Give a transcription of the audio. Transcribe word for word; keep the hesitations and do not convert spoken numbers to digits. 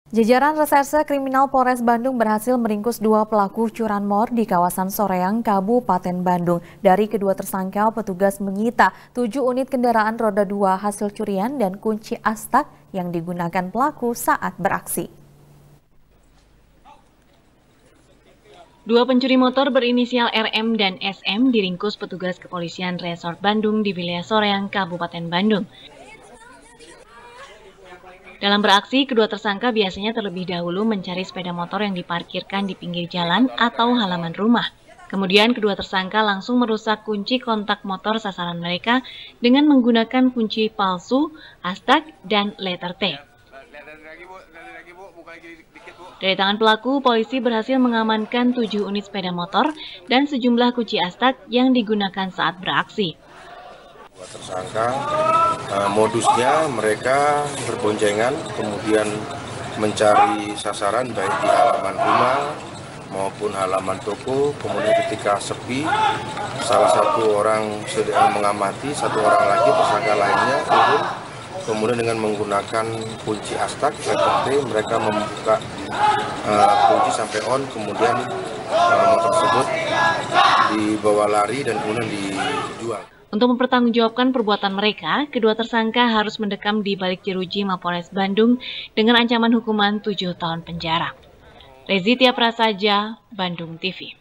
Jajaran Reserse Kriminal Polres Bandung berhasil meringkus dua pelaku curanmor di kawasan Soreang, Kabupaten Bandung. Dari kedua tersangka, petugas menyita tujuh unit kendaraan roda dua hasil curian dan kunci astak yang digunakan pelaku saat beraksi. Dua pencuri motor berinisial R M dan S M diringkus petugas kepolisian Resort Bandung di wilayah Soreang, Kabupaten Bandung. Dalam beraksi, kedua tersangka biasanya terlebih dahulu mencari sepeda motor yang diparkirkan di pinggir jalan atau halaman rumah. Kemudian kedua tersangka langsung merusak kunci kontak motor sasaran mereka dengan menggunakan kunci palsu, astak, dan letter T. Dari tangan pelaku, polisi berhasil mengamankan tujuh unit sepeda motor dan sejumlah kunci astak yang digunakan saat beraksi. Tersangka uh, modusnya mereka berboncengan, kemudian mencari sasaran baik di halaman rumah maupun halaman toko. Kemudian ketika sepi, salah satu orang sedang mengamati, satu orang lagi tersangka lainnya turun. Kemudian dengan menggunakan kunci astak, letter T, mereka membuka uh, kunci sampai on, kemudian uh, motor tersebut dibawa lari dan kemudian dijual. Untuk mempertanggungjawabkan perbuatan mereka, kedua tersangka harus mendekam di balik jeruji Mapolres Bandung dengan ancaman hukuman tujuh tahun penjara. Rezi Tia Prasaja, Bandung T V.